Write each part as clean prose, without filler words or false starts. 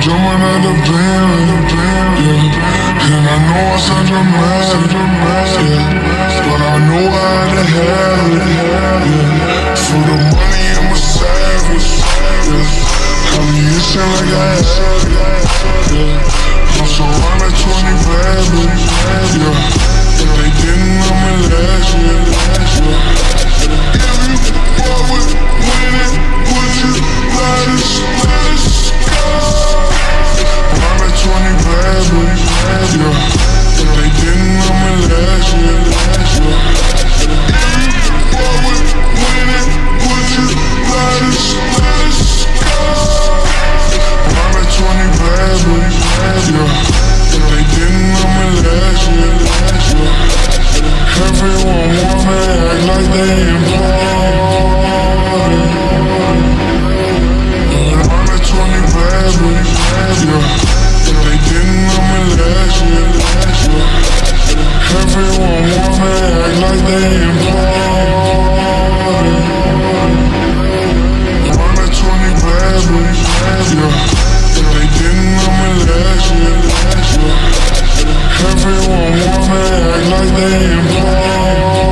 jumping out the band, yeah. And I know I sound dramatic, yeah. But I know how to have it, yeah. For the money, I'm a savage, yeah. I be itching like I had it, yeah. I'm surrounded 20 bad bitches, yeah. They didn't know me last year, yeah. If you fuck with winning, would you let us go? I'm at 20 bad bitches, yeah. They didn't know me last year, yeah. If you fuck with winning, would you let us go? I'm at 20 bad bitches, yeah. They didn't know me last year, yeah. Everyone want me act like they important, but I'm at 20 bad bitches, yeah. They didn't know me last year, yeah. Everyone want me act like they important, I'm at 20 bad bitches, yeah. They didn't know me last year, yeah. Everyone want me act like they important,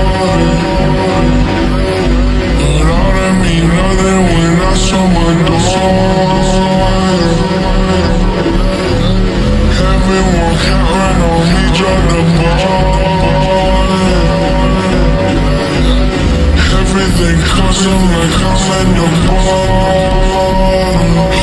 but all that mean nothing when I saw my door. Everyone counting on me, drop the ball. Everything custom like I'm in the ball.